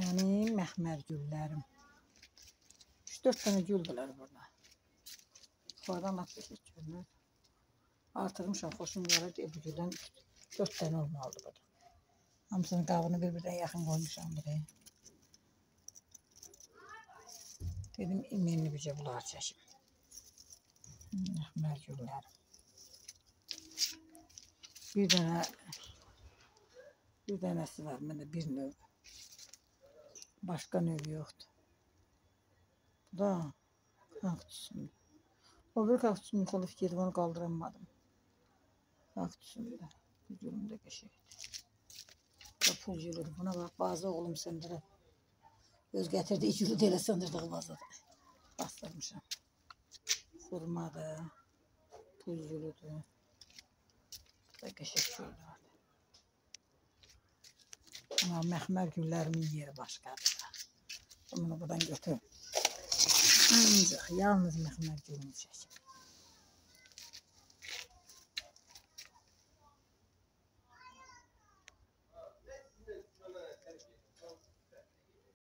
Mənim məxmər güllərim. 3-4 dənə güldülər burada. Yuxarıdan lap bir görünür. Artırmışam, xoşum gəlir. Bu güldən 4 dənə olmalıdır burada. Hamısının qabını bir-birdən yaxın qoymuşam buraya. Dedim, imenli bircə bunlar çəkim. Məxmər güllərim. Bir dənəsi var, məndə bir növ. Başqa növ yoxdur. Bu da kaktusumdur. O bir kaktusum yıxılıb gedib, onu qaldıramadım. Kaktusumdur. Bu gülüm də qəşəkdir. Bu da pul gülüdür. Buna bax, bazı oğlum sındırıb. Öz gətirdiyi gülü də elə sındırdığı bazadır. Bastırmışam. Xurmadır. Pul gülüdür. Bu da qəşək güldür. Ama məxmər güllərimin yeri başqadır. Bunu buradan götür. Ancaq yalnız məxmər gülünü çəkim.